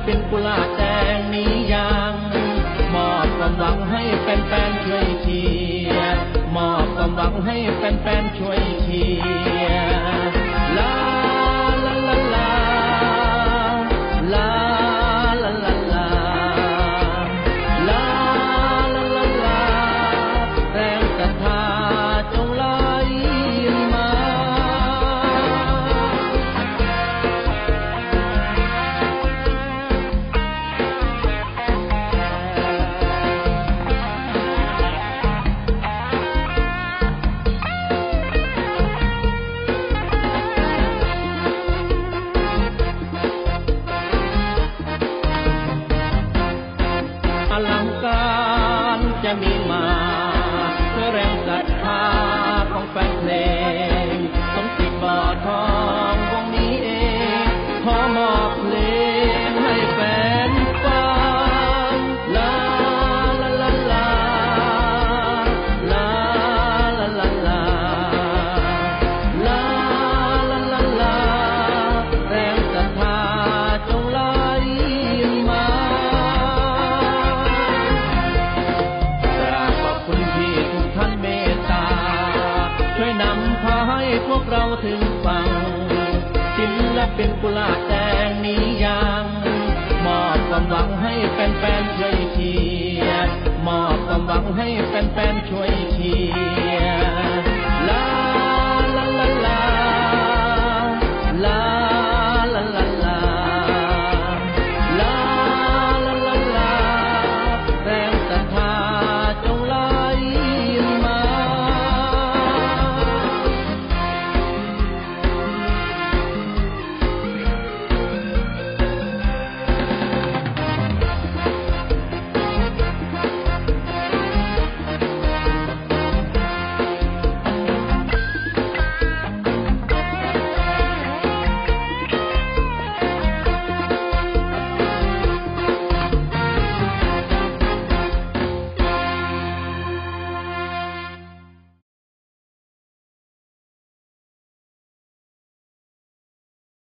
ปินกุหลาบแดงนี้ยังมอบความหวังให้แฟนๆช่วยเชียร์มอบความหวังให้แฟนๆช่วยเชียร์ลาลาลาลาลาลาลาลาลาลาลาลาแรงศรัทธาจงไหลมาอลังการจะมีมาเพื่อแรงศรัทธาของแฟนเพลงสมศิษย์บ่อทองวงนี้เองขอมอบเพลงให้แฟนฟังลาลาลาลาลาลาลาลาลาลาลาลาแรงศรัทธาจงไหลมา ขอบคุณที่ทุกท่านเมตตาช่วยนำพาให้พวกเราถึงฝั่งศิลปินกุหลาบแดงนี้ยังมอบความหวังให้แฟนๆช่วยเชียร์มอบความหวังให้แฟนๆช่วยเชีย